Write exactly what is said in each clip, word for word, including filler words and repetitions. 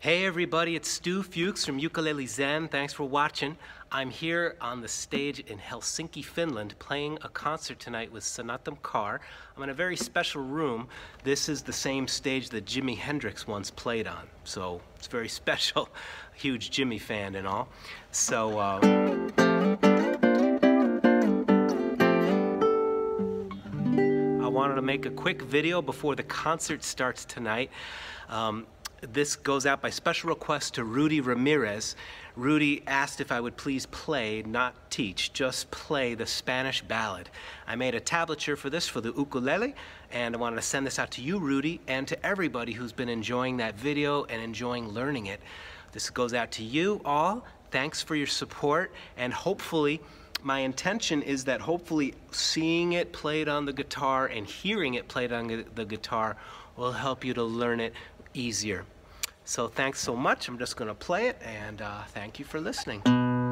Hey everybody, it's Stu Fuchs from Ukulele Zen. Thanks for watching. I'm here on the stage in Helsinki, Finland, playing a concert tonight with Sonatam Kar. I'm in a very special room. This is the same stage that Jimi Hendrix once played on, so it's very special. Huge Jimi fan and all. So, uh, I wanted to make a quick video before the concert starts tonight. Um, This goes out by special request to Rudy Ramirez. Rudy asked if I would please play, not teach, just play the Spanish ballad. I made a tablature for this for the ukulele, and I wanted to send this out to you, Rudy, and to everybody who's been enjoying that video and enjoying learning it. This goes out to you all. Thanks for your support, and hopefully, my intention is that hopefully seeing it played on the guitar and hearing it played on the guitar will help you to learn it easier. So thanks so much. I'm just going to play it, and uh, thank you for listening.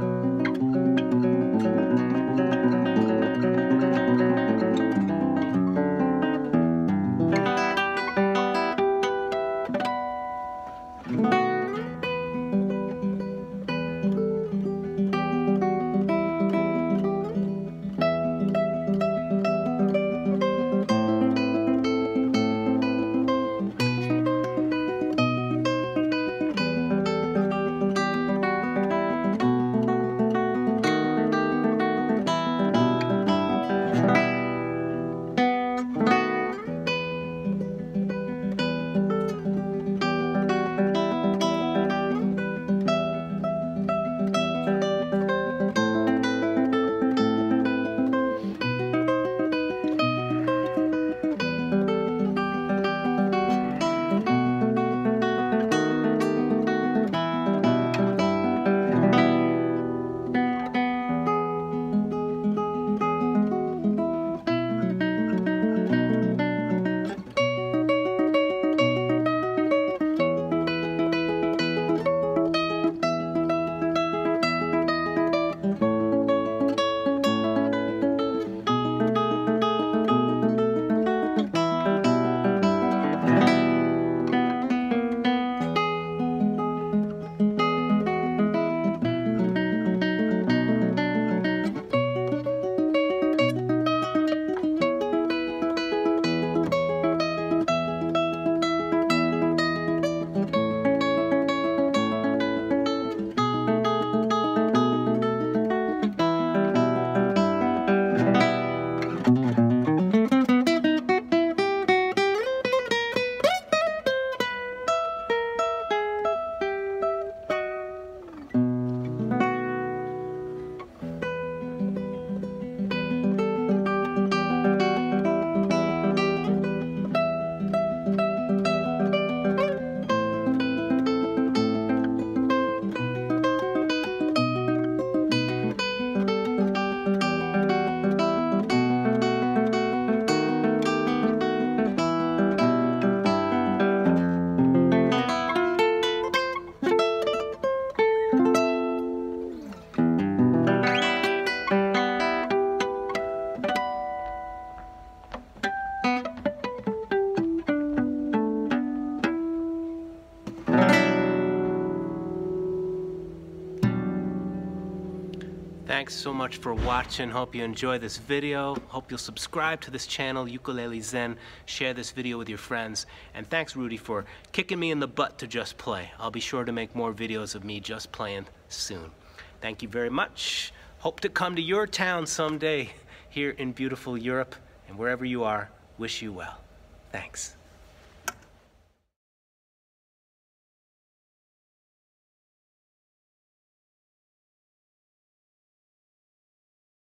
Thanks so much for watching. Hope you enjoy this video. Hope you'll subscribe to this channel, Ukulele Zen. Share this video with your friends. And thanks, Rudy, for kicking me in the butt to just play. I'll be sure to make more videos of me just playing soon. Thank you very much. Hope to come to your town someday here in beautiful Europe. And wherever you are, wish you well. Thanks.